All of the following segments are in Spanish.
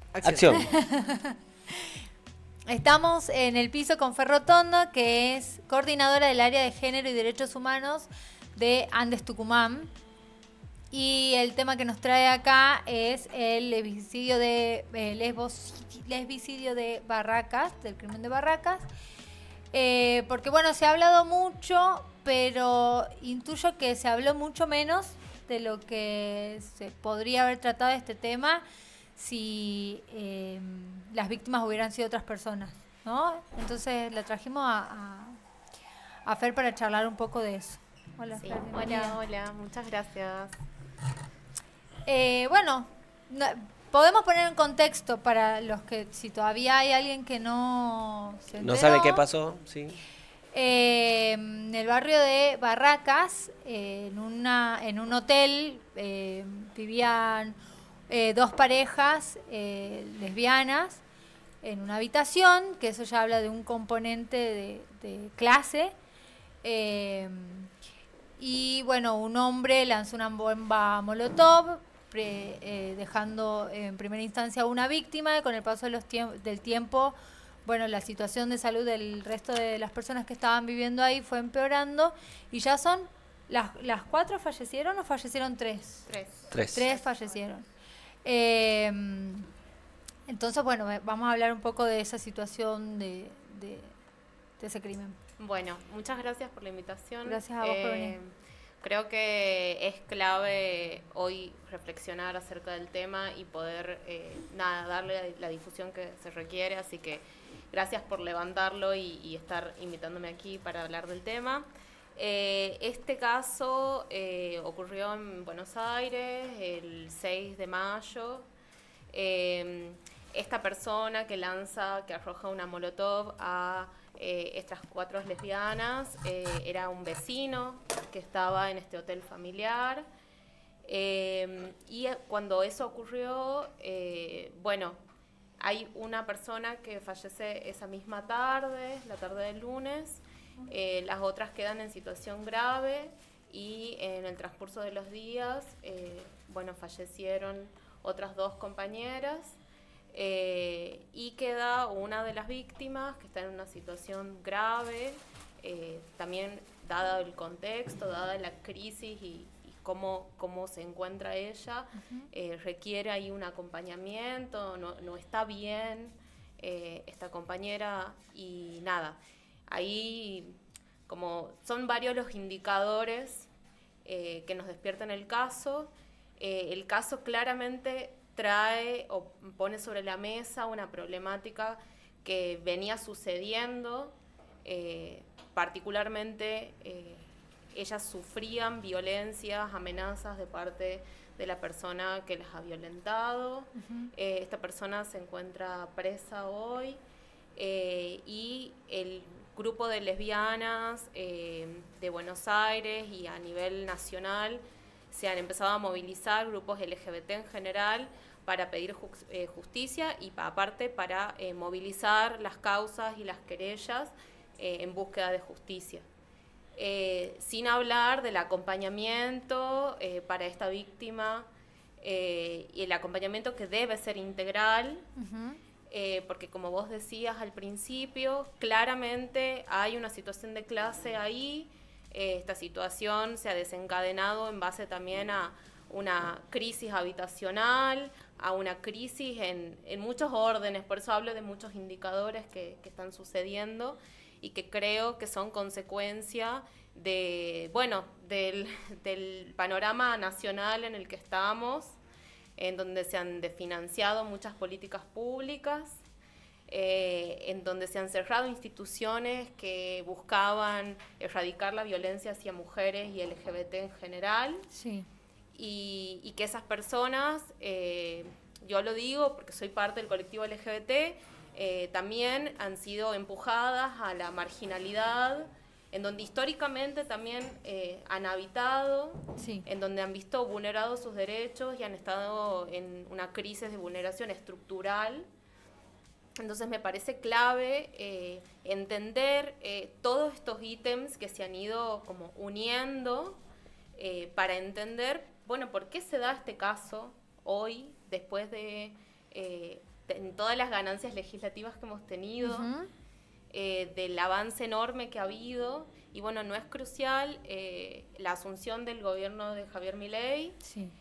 Acción. Estamos en el piso con Fer Rotondo, que es coordinadora del área de género y derechos humanos de Andes Tucumán. Y el tema que nos trae acá es el lesbicidio de Barracas, del crimen de Barracas. Porque bueno, se ha hablado mucho, pero intuyo que se habló mucho menos de lo que se podría haber tratado este tema si las víctimas hubieran sido otras personas, ¿no? Entonces la trajimos a Fer para charlar un poco de eso. Hola, Sí. Fer, bienvenida. Hola, muchas gracias. Bueno, podemos poner en contexto para los que, si todavía hay alguien que no se enteró. No sabe qué pasó, sí. En el barrio de Barracas, en un hotel, vivían dos parejas lesbianas en una habitación, que eso ya habla de un componente de clase. Y bueno, un hombre lanzó una bomba molotov, dejando en primera instancia a una víctima, y con el paso del tiempo, bueno, la situación de salud del resto de las personas que estaban viviendo ahí fue empeorando, y ya son, ¿las cuatro fallecieron o fallecieron tres? Tres. Tres fallecieron. Entonces, bueno, vamos a hablar un poco de esa situación de ese crimen. Bueno, muchas gracias por la invitación. Gracias a vos por venir. Creo que es clave hoy reflexionar acerca del tema y poder darle la difusión que se requiere, así que gracias por levantarlo y estar invitándome aquí para hablar del tema. Este caso ocurrió en Buenos Aires el 6 de mayo. Esta persona que arroja una molotov a estas cuatro lesbianas era un vecino que estaba en este hotel familiar. Y cuando eso ocurrió, bueno, hay una persona que fallece esa misma tarde, la tarde del lunes. Las otras quedan en situación grave y en el transcurso de los días, bueno, fallecieron otras dos compañeras. Y queda una de las víctimas que está en una situación grave, también dada el contexto, dada la crisis y cómo se encuentra ella. Requiere ahí un acompañamiento, no está bien esta compañera y nada. Ahí como son varios los indicadores que nos despiertan el caso. El caso claramente trae o pone sobre la mesa una problemática que venía sucediendo, particularmente ellas sufrían violencias, amenazas de parte de la persona que las ha violentado. Esta persona se encuentra presa hoy y el grupo de lesbianas de Buenos Aires y a nivel nacional se han empezado a movilizar, grupos LGBT en general, para pedir justicia y aparte para movilizar las causas y las querellas en búsqueda de justicia. Sin hablar del acompañamiento para esta víctima y el acompañamiento que debe ser integral, porque como vos decías al principio, claramente hay una situación de clase ahí. Esta situación se ha desencadenado en base también a una crisis habitacional, a una crisis en muchos órdenes, por eso hablo de muchos indicadores que están sucediendo y que creo que son consecuencia del panorama nacional en el que estamos, en donde se han desfinanciado muchas políticas públicas, en donde se han cerrado instituciones que buscaban erradicar la violencia hacia mujeres y LGBT en general. Sí. Y que esas personas, yo lo digo porque soy parte del colectivo LGBT, también han sido empujadas a la marginalidad, en donde históricamente también han habitado, Sí. en donde han visto vulnerados sus derechos y han estado en una crisis de vulneración estructural. Entonces me parece clave entender todos estos ítems que se han ido como uniendo para entender, bueno, por qué se da este caso hoy, después de en todas las ganancias legislativas que hemos tenido, del avance enorme que ha habido. Y bueno, no es crucial la asunción del gobierno de Javier Milei,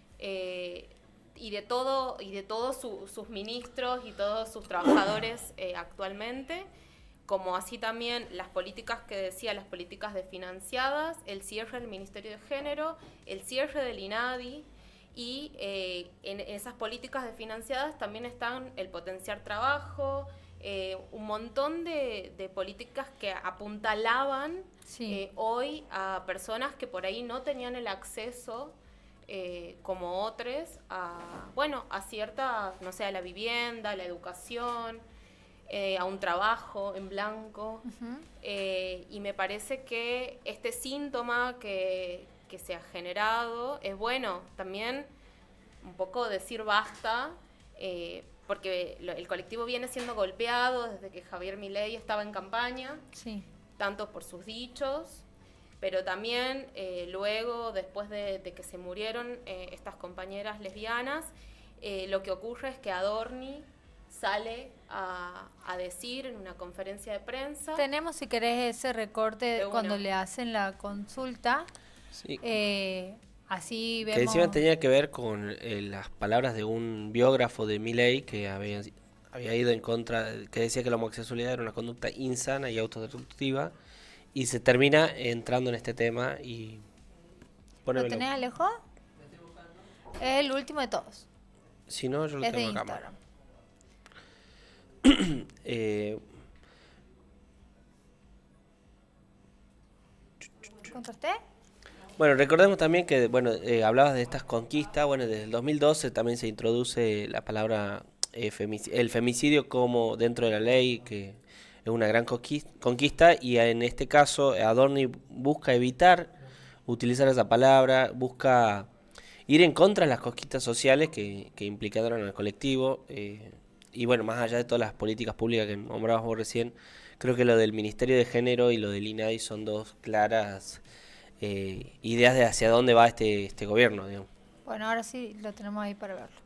y de todos sus ministros y todos sus trabajadores actualmente, como así también las políticas que decía, las políticas desfinanciadas, el cierre del Ministerio de Género, el cierre del INADI, y en esas políticas desfinanciadas también están el potenciar trabajo, un montón de políticas que apuntalaban hoy a personas que por ahí no tenían el acceso, como otros, a cierta, no sé, a la vivienda, a la educación, a un trabajo en blanco. Y me parece que este síntoma que se ha generado es bueno también un poco decir basta, porque el colectivo viene siendo golpeado desde que Javier Milei estaba en campaña, tanto por sus dichos, pero también luego, después de que se murieron estas compañeras lesbianas, lo que ocurre es que Adorni sale a decir en una conferencia de prensa... Tenemos, si querés, ese recorte cuando le hacen la consulta. Así vemos... Que encima tenía que ver con las palabras de un biógrafo de Milei que había ido en contra, que decía que la homosexualidad era una conducta insana y autodestructiva, y se termina entrando en este tema y... ¿Lo tenés, Alejo? Es el último de todos. Si no, yo lo tengo acá. ¿Contaste? Bueno, recordemos también que, hablabas de estas conquistas. Bueno, desde el 2012 también se introduce la palabra el femicidio como dentro de la ley, que es una gran conquista, y en este caso Adorni busca evitar utilizar esa palabra, busca ir en contra de las conquistas sociales que implicaron al colectivo, y bueno, más allá de todas las políticas públicas que nombrabas vos recién, creo que lo del Ministerio de Género y lo del INADI son dos claras ideas de hacia dónde va este gobierno, digamos. Bueno, ahora sí lo tenemos ahí para verlo.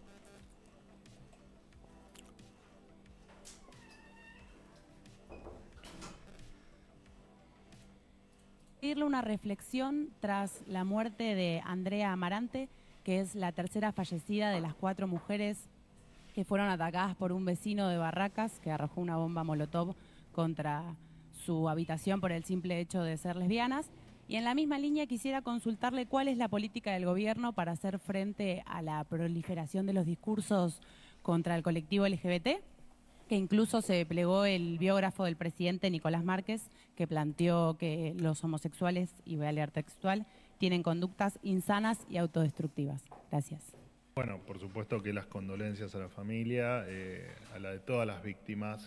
Pedirle una reflexión tras la muerte de Andrea Amarante, que es la tercera fallecida de las 4 mujeres que fueron atacadas por un vecino de Barracas que arrojó una bomba molotov contra su habitación por el simple hecho de ser lesbianas. Y en la misma línea quisiera consultarle cuál es la política del gobierno para hacer frente a la proliferación de los discursos contra el colectivo LGBT, que incluso se plegó el biógrafo del presidente Nicolás Márquez, que planteó que los homosexuales, y voy a leer textual, tienen conductas insanas y autodestructivas. Gracias. Bueno, por supuesto que las condolencias a la familia, a la de todas las víctimas,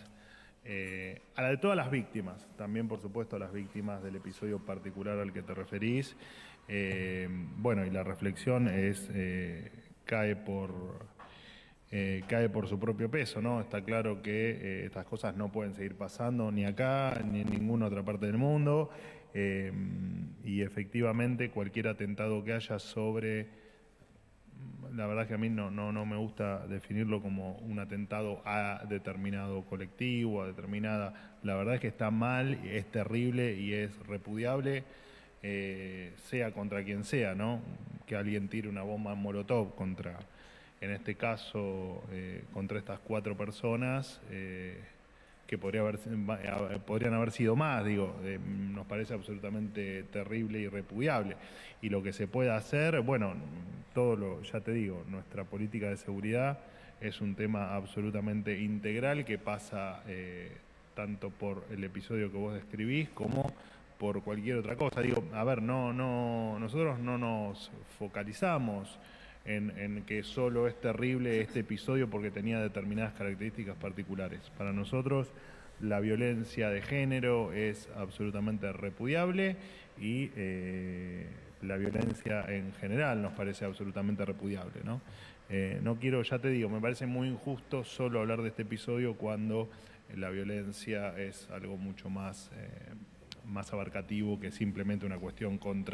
también por supuesto a las víctimas del episodio particular al que te referís. Bueno, y la reflexión es, cae por su propio peso, ¿no? Está claro que estas cosas no pueden seguir pasando ni acá ni en ninguna otra parte del mundo, y efectivamente cualquier atentado que haya sobre... La verdad que a mí no me gusta definirlo como un atentado a determinado colectivo, a determinada... La verdad es que está mal, es terrible y es repudiable, sea contra quien sea, ¿no? Que alguien tire una bomba molotov contra, en este caso, contra estas 4 personas, que podrían haber sido más, nos parece absolutamente terrible y repudiable. Y lo que se puede hacer, bueno, ya te digo, nuestra política de seguridad es un tema absolutamente integral que pasa tanto por el episodio que vos describís como por cualquier otra cosa. Nosotros no nos focalizamos en que solo es terrible este episodio porque tenía determinadas características particulares. Para nosotros la violencia de género es absolutamente repudiable y la violencia en general nos parece absolutamente repudiable, ¿no? No quiero, ya te digo, me parece muy injusto solo hablar de este episodio cuando la violencia es algo mucho más abarcativo que simplemente una cuestión contra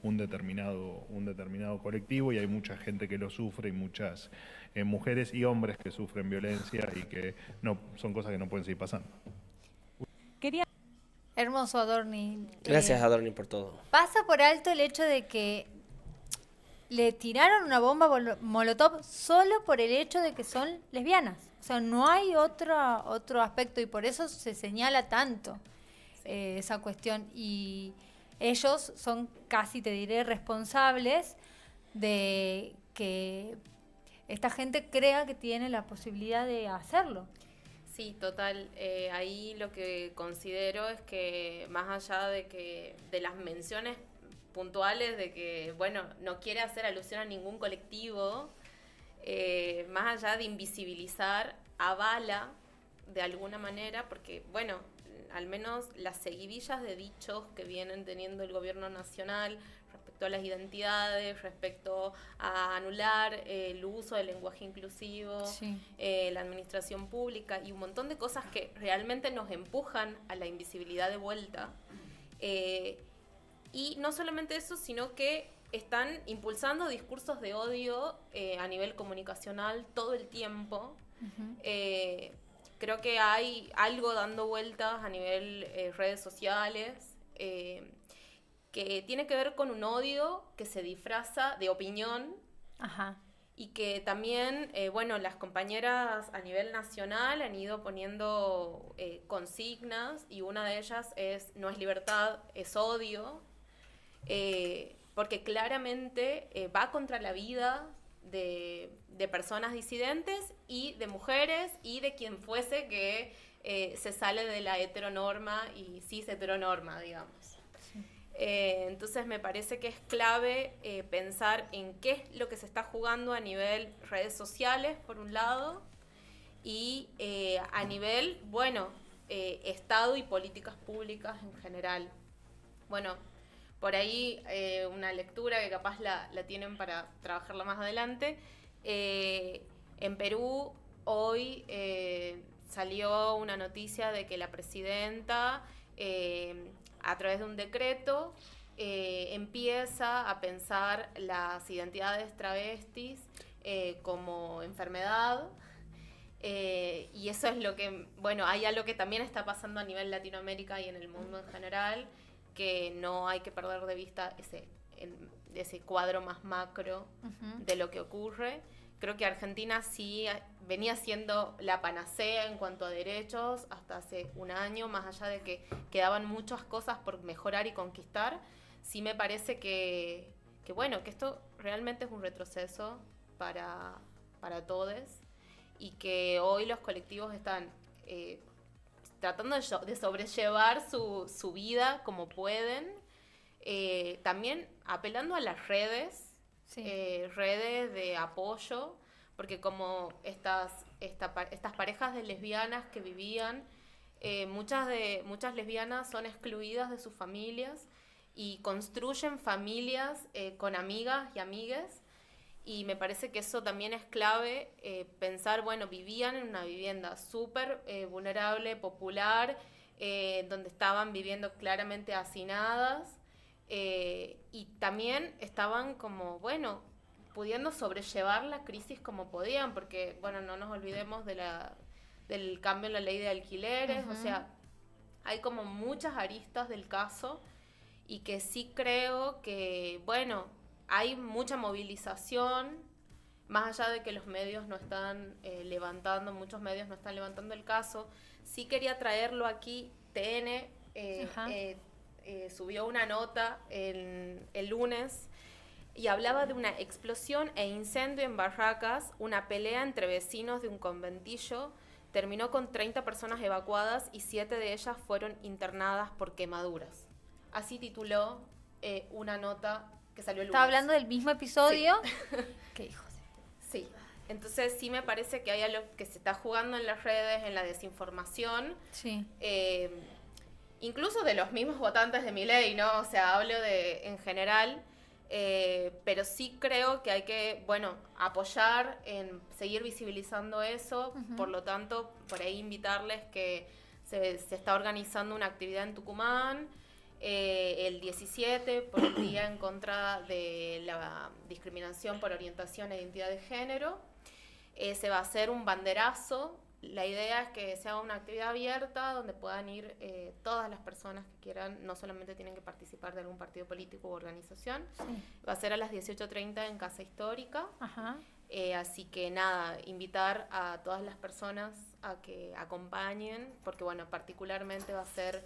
un determinado colectivo, y hay mucha gente que lo sufre y muchas mujeres y hombres que sufren violencia y que no son cosas que no pueden seguir pasando. Quería Hermoso, Adorni. Gracias, Adorni, por todo. Pasa por alto el hecho de que le tiraron una bomba molotov solo por el hecho de que son lesbianas. O sea, no hay otro aspecto, y por eso se señala tanto esa cuestión. Y ellos son casi, te diré, responsables de que esta gente crea que tiene la posibilidad de hacerlo. Sí, total. Ahí lo que considero es que más allá de las menciones puntuales de que, bueno, no quiere hacer alusión a ningún colectivo, más allá de invisibilizar, avala de alguna manera, porque, bueno, al menos las seguidillas de dichos que vienen teniendo el gobierno nacional respecto a las identidades, respecto a anular el uso del lenguaje inclusivo, Sí. La administración pública y un montón de cosas que realmente nos empujan a la invisibilidad de vuelta. Y no solamente eso, sino que están impulsando discursos de odio a nivel comunicacional todo el tiempo. Creo que hay algo dando vueltas a nivel redes sociales que tiene que ver con un odio que se disfraza de opinión. Ajá. Y que también, bueno, las compañeras a nivel nacional han ido poniendo consignas, y una de ellas es: no es libertad, es odio, porque claramente va contra la vida de personas disidentes y de mujeres y de quien fuese que se sale de la heteronorma y cis heteronorma, digamos. Entonces me parece que es clave pensar en qué es lo que se está jugando a nivel redes sociales, por un lado, y a nivel, bueno, Estado y políticas públicas en general. Bueno, por ahí una lectura que capaz la tienen para trabajarla más adelante. En Perú hoy salió una noticia de que la presidenta, a través de un decreto, empieza a pensar las identidades travestis como enfermedad. Y eso es lo que, bueno, hay algo que también está pasando a nivel Latinoamérica y en el mundo en general, que no hay que perder de vista ese cuadro más macro de lo que ocurre. Creo que Argentina sí venía siendo la panacea en cuanto a derechos hasta hace un año, más allá de que quedaban muchas cosas por mejorar y conquistar. Sí me parece que bueno, que esto realmente es un retroceso para todos, y que hoy los colectivos están tratando de sobrellevar su vida como pueden, también apelando a las redes. Sí. Redes de apoyo, porque como estas parejas de lesbianas que vivían, muchas lesbianas son excluidas de sus familias y construyen familias con amigas y amigues, y me parece que eso también es clave, pensar, bueno, vivían en una vivienda súper vulnerable, popular, donde estaban viviendo claramente hacinadas. Y también estaban como, bueno, pudiendo sobrellevar la crisis como podían, porque, bueno, no nos olvidemos del cambio en la ley de alquileres. O sea, hay como muchas aristas del caso, y que sí creo que, bueno, hay mucha movilización, más allá de que los medios no están muchos medios no están levantando el caso. Sí quería traerlo aquí. TN subió una nota el lunes y hablaba de una explosión e incendio en Barracas, una pelea entre vecinos de un conventillo, terminó con 30 personas evacuadas y 7 de ellas fueron internadas por quemaduras. Así tituló una nota que salió el lunes. ¿Está hablando del mismo episodio? Sí. Qué hijos. Sí. Entonces sí me parece que hay algo que se está jugando en las redes, en la desinformación. Sí. Incluso de los mismos votantes de Milei, ¿no? O sea, hablo en general, pero sí creo que hay que, bueno, apoyar en seguir visibilizando eso. Por lo tanto, por ahí invitarles que se está organizando una actividad en Tucumán, El 17 por el Día en contra de la discriminación por orientación e identidad de género. Se va a hacer un banderazo. La idea es que sea una actividad abierta donde puedan ir todas las personas que quieran, no solamente tienen que participar de algún partido político u organización. Sí. Va a ser a las 18:30 en Casa Histórica. Ajá. Así que nada, invitar a todas las personas a que acompañen, porque bueno, particularmente va a ser,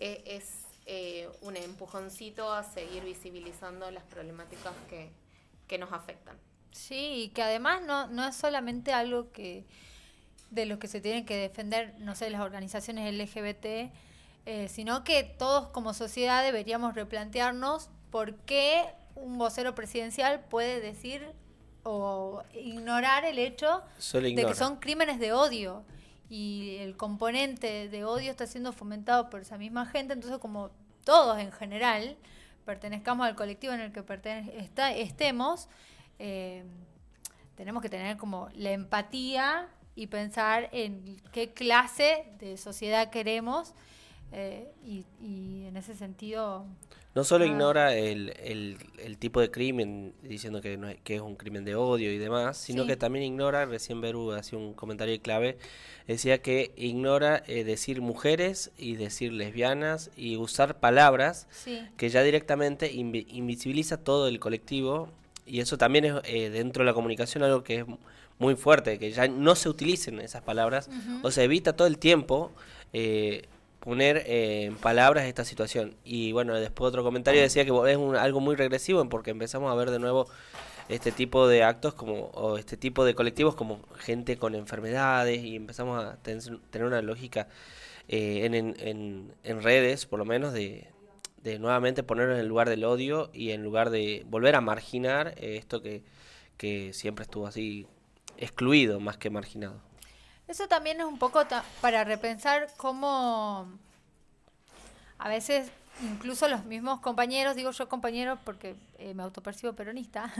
un empujoncito a seguir visibilizando las problemáticas que nos afectan. Sí, y que además no es solamente algo que de los que se tienen que defender, no sé, las organizaciones LGBT, sino que todos como sociedad deberíamos replantearnos por qué un vocero presidencial puede decir o ignorar el hecho de que son crímenes de odio. Y el componente de odio está siendo fomentado por esa misma gente, entonces como todos en general pertenezcamos al colectivo en el que estemos, tenemos que tener como la empatía y pensar en qué clase de sociedad queremos, y en ese sentido... No solo ignora el tipo de crimen, diciendo que, que es un crimen de odio y demás, sino que también ignora, recién Beru hacía un comentario clave, decía que ignora decir mujeres y decir lesbianas y usar palabras que ya directamente invisibiliza todo el colectivo, y eso también es dentro de la comunicación algo que es muy fuerte, que ya no se utilicen esas palabras, o se evita todo el tiempo poner en palabras esta situación. Y bueno, después otro comentario decía que es algo muy regresivo, porque empezamos a ver de nuevo este tipo de actos o este tipo de colectivos como gente con enfermedades, y empezamos a tener una lógica en redes, por lo menos, de nuevamente ponernos en el lugar del odio y en lugar de volver a marginar esto que siempre estuvo así excluido más que marginado. Eso también es un poco para repensar cómo a veces incluso los mismos compañeros, digo yo compañeros porque me autopercibo peronista,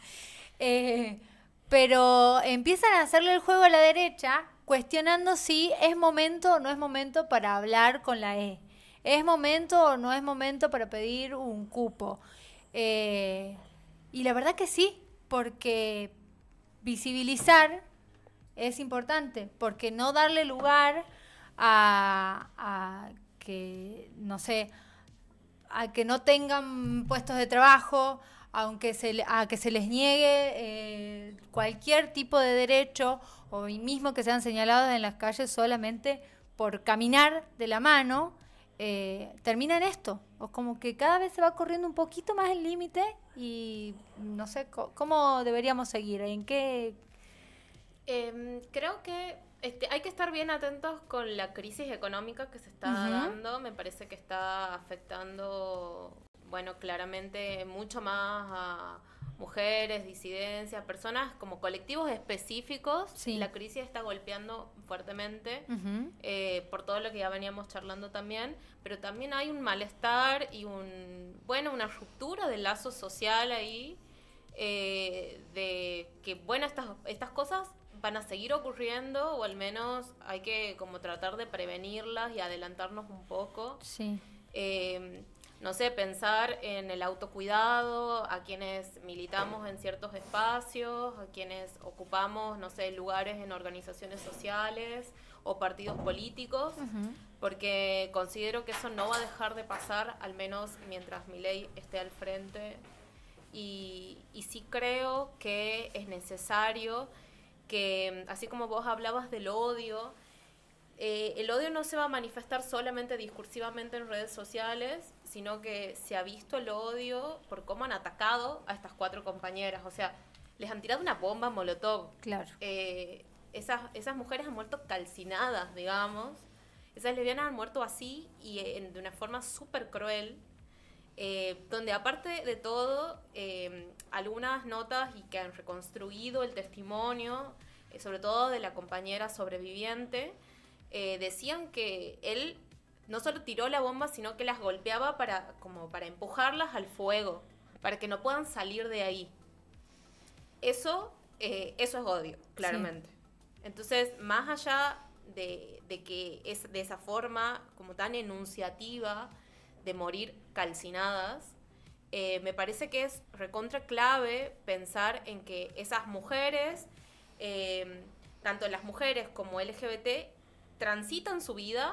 pero empiezan a hacerle el juego a la derecha cuestionando si es momento o no es momento para hablar con la E. ¿Es momento o no es momento para pedir un cupo? Y la verdad que sí, porque visibilizar es importante, porque no darle lugar a que, no sé, a que no tengan puestos de trabajo, a que se les niegue cualquier tipo de derecho, o mismo que sean señalados en las calles solamente por caminar de la mano, termina en esto. O como que cada vez se va corriendo un poquito más el límite y no sé cómo deberíamos seguir, en qué... Creo que hay que estar bien atentos con la crisis económica que se está dando. Me parece que está afectando, bueno, claramente mucho más a mujeres, disidencias, personas como colectivos específicos. Sí. La crisis está golpeando fuertemente por todo lo que ya veníamos charlando también, pero también hay un malestar y una ruptura del lazo social ahí, de que, bueno, estas cosas van a seguir ocurriendo, o al menos hay que como tratar de prevenirlas y adelantarnos un poco. Sí. No sé, pensar en el autocuidado, a quienes militamos en ciertos espacios, a quienes ocupamos, no sé, lugares en organizaciones sociales o partidos políticos, porque considero que eso no va a dejar de pasar, al menos mientras Milei esté al frente. Y sí creo que es necesario que, así como vos hablabas del odio, el odio no se va a manifestar solamente discursivamente en redes sociales, sino que se ha visto el odio por cómo han atacado a estas 4 compañeras. O sea, les han tirado una bomba molotov. Claro. Esas mujeres han muerto calcinadas, digamos. Esas lesbianas han muerto así y de una forma súper cruel. Donde aparte de todo, algunas notas y que han reconstruido el testimonio, sobre todo de la compañera sobreviviente, decían que él no solo tiró la bomba, sino que las golpeaba para empujarlas al fuego, para que no puedan salir de ahí. Eso es odio, claramente. Sí. Entonces, más allá de que es de esa forma como tan enunciativa de morir calcinadas, me parece que es recontra clave pensar en que esas mujeres, tanto las mujeres como LGBT, transitan su vida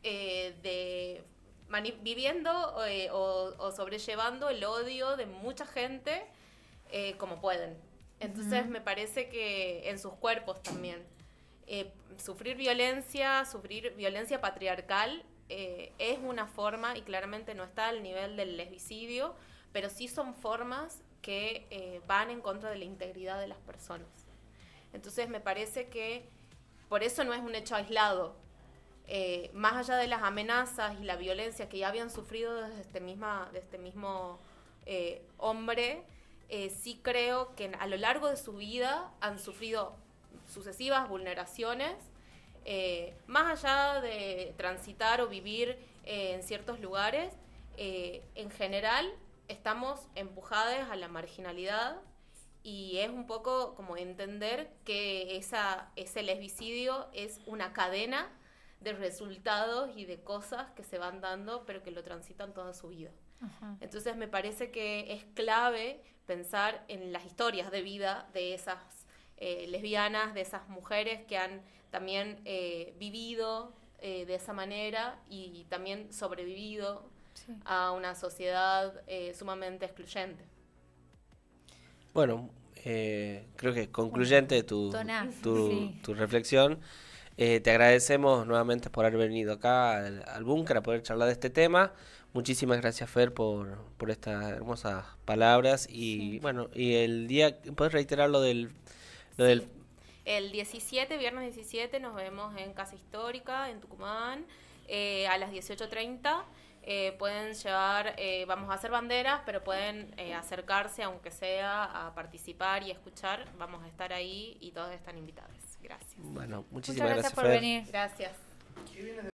viviendo o sobrellevando el odio de mucha gente como pueden. Entonces me parece que en sus cuerpos también. Sufrir violencia patriarcal es una forma, y claramente no está al nivel del lesbicidio, pero sí son formas que van en contra de la integridad de las personas. Entonces me parece que por eso no es un hecho aislado. Más allá de las amenazas y la violencia que ya habían sufrido desde este mismo hombre, sí creo que a lo largo de su vida han sufrido sucesivas vulneraciones, más allá de transitar o vivir en ciertos lugares, en general estamos empujadas a la marginalidad, y es un poco como entender que ese lesbicidio es una cadena de resultados y de cosas que se van dando, pero que lo transitan toda su vida. Ajá. Entonces me parece que es clave pensar en las historias de vida de esas lesbianas, de esas mujeres que han también vivido de esa manera y también sobrevivido a una sociedad sumamente excluyente. Bueno, creo que concluyente tu reflexión. Te agradecemos nuevamente por haber venido acá al búnker a poder charlar de este tema. Muchísimas gracias, Fer, por estas hermosas palabras. Y bueno, y el día, ¿puedes reiterar lo del El 17, viernes 17, nos vemos en Casa Histórica, en Tucumán, a las 18:30. Pueden llevar, vamos a hacer banderas, pero pueden acercarse, aunque sea, a participar y escuchar. Vamos a estar ahí y todos están invitados. Gracias. Bueno, muchísimas gracias por Fer. venir. Gracias.